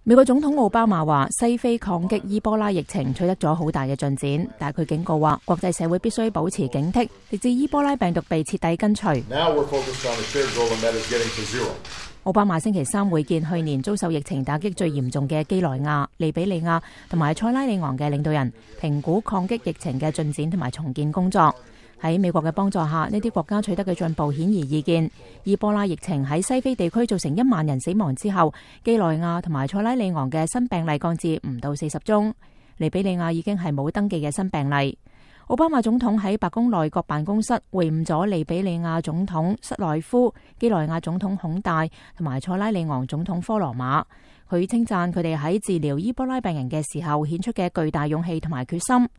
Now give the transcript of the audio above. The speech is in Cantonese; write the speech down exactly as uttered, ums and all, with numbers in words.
美國總統奧巴馬話，西非抗擊伊波拉疫情取得咗好大嘅進展，但係佢警告話，國際社會必須保持警惕，直至伊波拉病毒被徹底根除。奧巴馬星期三會見去年遭受疫情打擊最嚴重嘅幾內亞、利比里亞同埋塞拉利昂嘅領導人，評估抗擊疫情嘅進展同埋重建工作。喺美國嘅幫助下，呢啲國家取得嘅進步顯而易見。伊波拉疫情喺西非地區造成一萬人死亡之後，幾內亞同埋塞拉利昂嘅新病例降至唔到四十宗，利比里亞已經係冇登記嘅新病例。奧巴馬總統喺白宮內閣辦公室會晤咗利比里亞總統塞內夫、幾內亞總統孔戴同埋塞拉利昂總統科羅馬。佢稱讚佢哋喺治療伊波拉病人嘅時候顯出嘅巨大勇氣同埋決心。